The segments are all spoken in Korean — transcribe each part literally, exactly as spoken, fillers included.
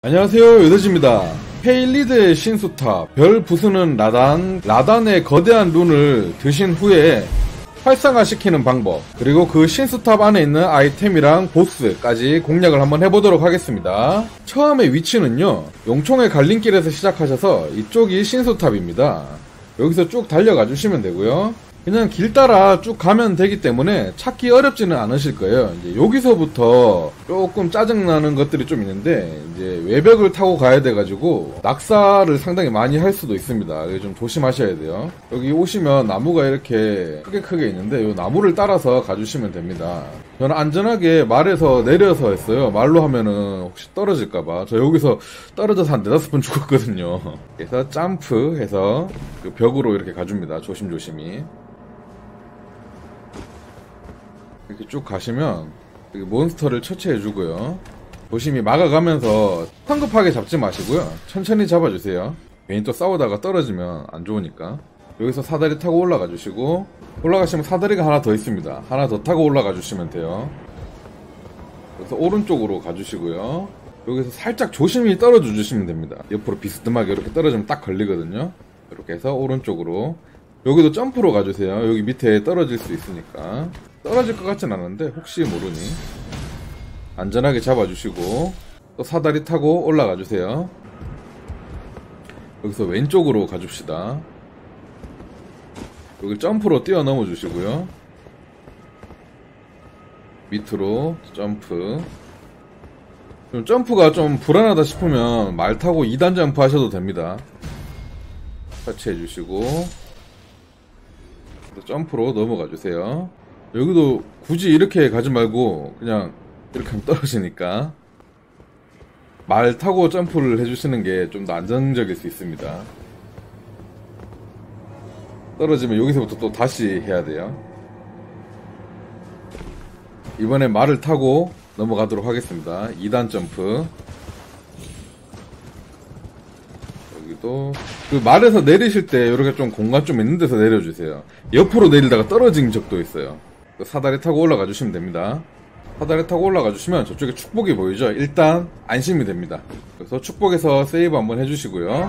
안녕하세요, 요대지입니다. 페일리드의 신수탑, 별 부수는 라단, 라단의 거대한 룬을 드신 후에 활성화시키는 방법, 그리고 그 신수탑 안에 있는 아이템이랑 보스까지 공략을 한번 해보도록 하겠습니다. 처음에 위치는요, 용총의 갈림길에서 시작하셔서 이쪽이 신수탑입니다. 여기서 쭉 달려가 주시면 되고요. 그냥 길 따라 쭉 가면 되기 때문에 찾기 어렵지는 않으실 거예요. 이제 여기서부터 조금 짜증나는 것들이 좀 있는데, 이제 외벽을 타고 가야 돼가지고 낙사를 상당히 많이 할 수도 있습니다. 그래서 좀 조심하셔야 돼요. 여기 오시면 나무가 이렇게 크게 크게 있는데 이 나무를 따라서 가주시면 됩니다. 저는 안전하게 말에서 내려서 했어요. 말로 하면은 혹시 떨어질까봐. 저 여기서 떨어져서 한 네다섯 번 죽었거든요. 그래서 점프해서 그 벽으로 이렇게 가줍니다. 조심조심히. 이렇게 쭉 가시면 몬스터를 처치해주고요. 조심히 막아가면서 성급하게 잡지 마시고요. 천천히 잡아주세요. 괜히 또 싸우다가 떨어지면 안 좋으니까. 여기서 사다리 타고 올라가 주시고, 올라가시면 사다리가 하나 더 있습니다. 하나 더 타고 올라가 주시면 돼요. 그래서 오른쪽으로 가주시고요. 여기서 살짝 조심히 떨어져 주시면 됩니다. 옆으로 비스듬하게 이렇게 떨어지면 딱 걸리거든요. 이렇게 해서 오른쪽으로. 여기도 점프로 가주세요. 여기 밑에 떨어질 수 있으니까. 떨어질 것 같진 않은데 혹시 모르니 안전하게 잡아주시고, 또 사다리 타고 올라가 주세요. 여기서 왼쪽으로 가줍시다. 여기 점프로 뛰어넘어 주시고요. 밑으로 점프. 좀 점프가 좀 불안하다 싶으면 말 타고 이 단 점프 하셔도 됩니다. 터치해 주시고 점프로 넘어가 주세요. 여기도 굳이 이렇게 가지 말고 그냥 이렇게 하면 떨어지니까 말 타고 점프를 해주시는 게 좀 더 안정적일 수 있습니다. 떨어지면 여기서부터 또 다시 해야 돼요. 이번에 말을 타고 넘어가도록 하겠습니다. 이 단 점프. 여기도 그 말에서 내리실 때 이렇게 좀 공간 좀 있는 데서 내려주세요. 옆으로 내리다가 떨어진 적도 있어요. 사다리 타고 올라가 주시면 됩니다. 사다리 타고 올라가 주시면 저쪽에 축복이 보이죠? 일단 안심이 됩니다. 그래서 축복에서 세이브 한번 해주시고요.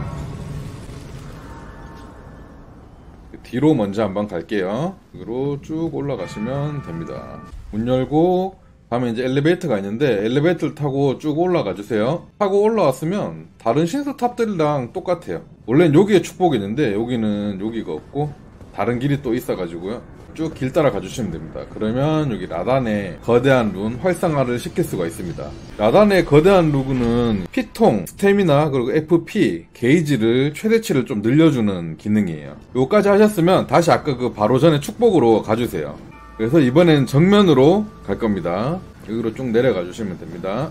뒤로 먼저 한번 갈게요. 여기로 쭉 올라가시면 됩니다. 문 열고 가면 이제 엘리베이터가 있는데 엘리베이터를 타고 쭉 올라가 주세요. 타고 올라왔으면 다른 신수탑들이랑 똑같아요. 원래는 여기에 축복이 있는데 여기는 여기가 없고 다른 길이 또 있어가지고요. 쭉 길 따라 가주시면 됩니다. 그러면 여기 라단의 거대한 룬 활성화를 시킬 수가 있습니다. 라단의 거대한 룬은 피통, 스태미나, 그리고 에프피, 게이지를 최대치를 좀 늘려주는 기능이에요. 요까지 하셨으면 다시 아까 그 바로 전에 축복으로 가주세요. 그래서 이번엔 정면으로 갈 겁니다. 여기로 쭉 내려가 주시면 됩니다.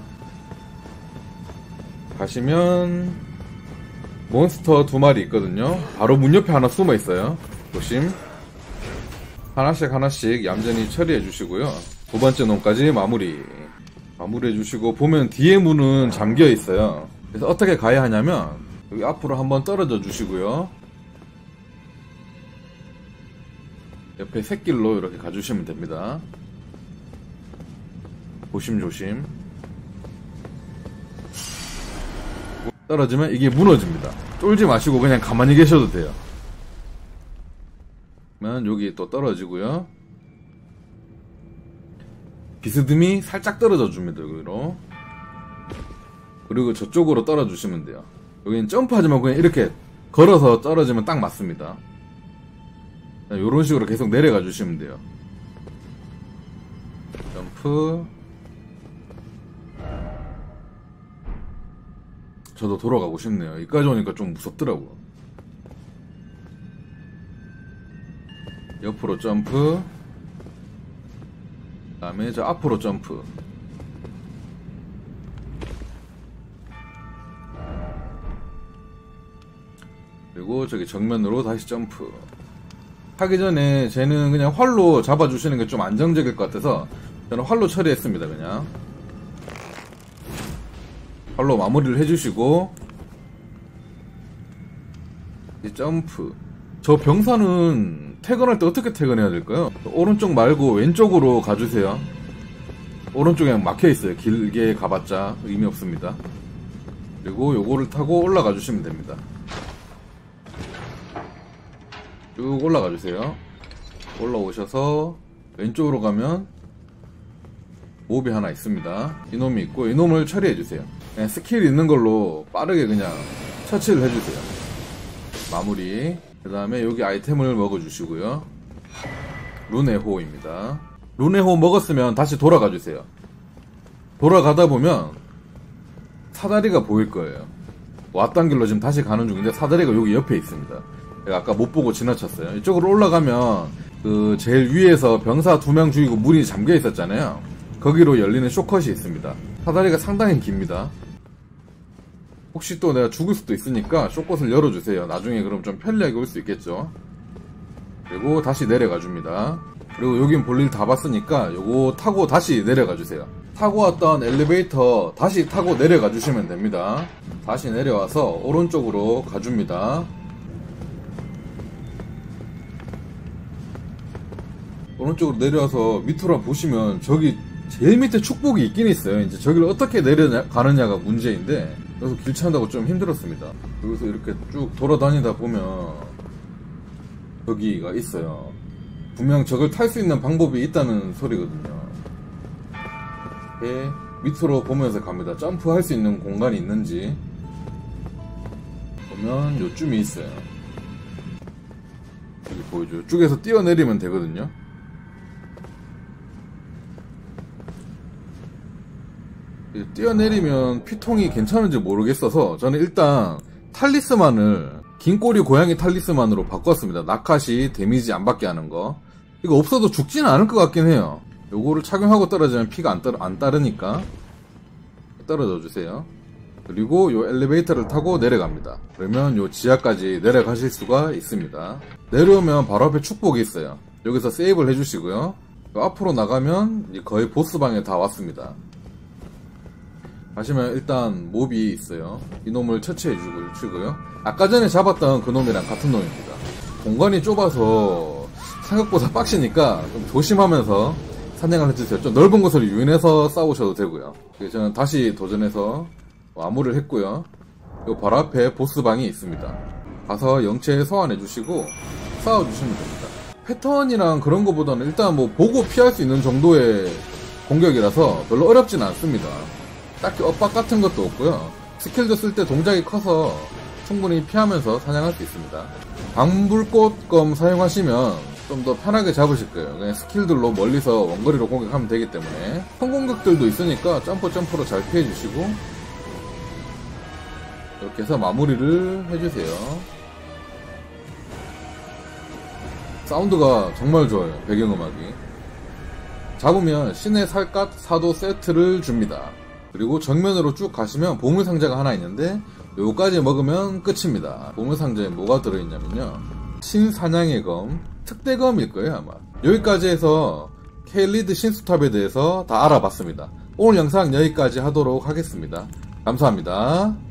가시면 몬스터 두 마리 있거든요. 바로 문 옆에 하나 숨어 있어요. 조심. 하나씩 하나씩 얌전히 처리해 주시고요. 두 번째 놈까지 마무리. 마무리해 주시고, 보면 뒤에 문은 잠겨 있어요. 그래서 어떻게 가야 하냐면 여기 앞으로 한번 떨어져 주시고요. 옆에 샛길로 이렇게 가주시면 됩니다. 조심조심. 떨어지면 이게 무너집니다. 쫄지 마시고 그냥 가만히 계셔도 돼요. 그러면 여기 또 떨어지고요. 비스듬히 살짝 떨어져 줍니다. 여기로. 그리고 저쪽으로 떨어주시면 돼요. 여기는 점프하지 말고 그냥 이렇게 걸어서 떨어지면 딱 맞습니다. 이런 식으로 계속 내려가 주시면 돼요. 점프. 저도 돌아가고 싶네요. 여기까지 오니까 좀 무섭더라고요. 옆으로 점프. 그 다음에 저 앞으로 점프. 그리고 저기 정면으로 다시 점프. 하기 전에 쟤는 그냥 활로 잡아주시는 게 좀 안정적일 것 같아서 저는 활로 처리했습니다. 그냥 활로 마무리를 해주시고, 이제 점프. 저 병사는 퇴근할 때 어떻게 퇴근해야 될까요? 오른쪽 말고 왼쪽으로 가주세요. 오른쪽에 막혀있어요. 길게 가봤자 의미 없습니다. 그리고 요거를 타고 올라가 주시면 됩니다. 쭉 올라가 주세요. 올라오셔서 왼쪽으로 가면 몹이 하나 있습니다. 이놈이 있고 이놈을 처리해 주세요. 그냥 스킬 있는 걸로 빠르게 그냥 처치를 해주세요. 마무리. 그 다음에 여기 아이템을 먹어 주시고요. 룬의 호입니다. 룬의 호 먹었으면 다시 돌아가 주세요. 돌아가다 보면 사다리가 보일 거예요. 왔던 길로 지금 다시 가는 중인데 사다리가 여기 옆에 있습니다. 제가 아까 못 보고 지나쳤어요. 이쪽으로 올라가면 그 제일 위에서 병사 두 명 죽이고 문이 잠겨 있었잖아요. 거기로 열리는 쇼컷이 있습니다. 사다리가 상당히 깁니다. 혹시 또 내가 죽을 수도 있으니까 쇼컷을 열어주세요. 나중에 그럼 좀 편리하게 올 수 있겠죠. 그리고 다시 내려가 줍니다. 그리고 여긴 볼일 다 봤으니까 요거 타고 다시 내려가 주세요. 타고 왔던 엘리베이터 다시 타고 내려가 주시면 됩니다. 다시 내려와서 오른쪽으로 가줍니다. 오른쪽으로 내려와서 밑으로 보시면 저기 제일 밑에 축복이 있긴 있어요. 이제 저기를 어떻게 내려가느냐가 문제인데 그래서 길 찾는다고 좀 힘들었습니다. 여기서 이렇게 쭉 돌아다니다 보면 저기가 있어요. 분명 저걸 탈 수 있는 방법이 있다는 소리거든요. 이렇게 밑으로 보면서 갑니다. 점프할 수 있는 공간이 있는지 보면 요쯤이 있어요. 여기 보이죠? 이쪽에서 뛰어내리면 되거든요. 뛰어내리면 피통이 괜찮은지 모르겠어서 저는 일단 탈리스만을 긴꼬리 고양이 탈리스만으로 바꿨습니다. 나카시 데미지 안 받게 하는 거. 이거 없어도 죽지는 않을 것 같긴 해요. 요거를 착용하고 떨어지면 피가 안, 따르, 안 따르니까 떨어져 주세요. 그리고 요 엘리베이터를 타고 내려갑니다. 그러면 요 지하까지 내려가실 수가 있습니다. 내려오면 바로 앞에 축복이 있어요. 여기서 세이브를 해주시고요. 앞으로 나가면 거의 보스방에 다 왔습니다. 가시면 일단 몹이 있어요. 이놈을 처치해주고요. 아까 전에 잡았던 그 놈이랑 같은 놈입니다. 공간이 좁아서 생각보다 빡시니까 좀 조심하면서 사냥을 해주세요. 좀 넓은 곳을 유인해서 싸우셔도 되고요. 저는 다시 도전해서 마무리를 했고요. 요 바로 앞에 보스방이 있습니다. 가서 영체 소환해주시고 싸워주시면 됩니다. 패턴이랑 그런 거보다는 일단 뭐 보고 피할 수 있는 정도의 공격이라서 별로 어렵진 않습니다. 딱히 엇박 같은 것도 없고요. 스킬도 쓸 때 동작이 커서 충분히 피하면서 사냥할 수 있습니다. 방불꽃검 사용하시면 좀 더 편하게 잡으실 거예요. 그냥 스킬들로 멀리서 원거리로 공격하면 되기 때문에 성공격들도 있으니까 점프 점프로 잘 피해주시고 이렇게 해서 마무리를 해주세요. 사운드가 정말 좋아요. 배경음악이. 잡으면 신의 살갗 사도 세트를 줍니다. 그리고 정면으로 쭉 가시면 보물상자가 하나 있는데 요거까지 먹으면 끝입니다. 보물상자에 뭐가 들어있냐면요, 신사냥의 검, 특대검일 거예요 아마. 여기까지 해서 케일리드 신수탑에 대해서 다 알아봤습니다. 오늘 영상 여기까지 하도록 하겠습니다. 감사합니다.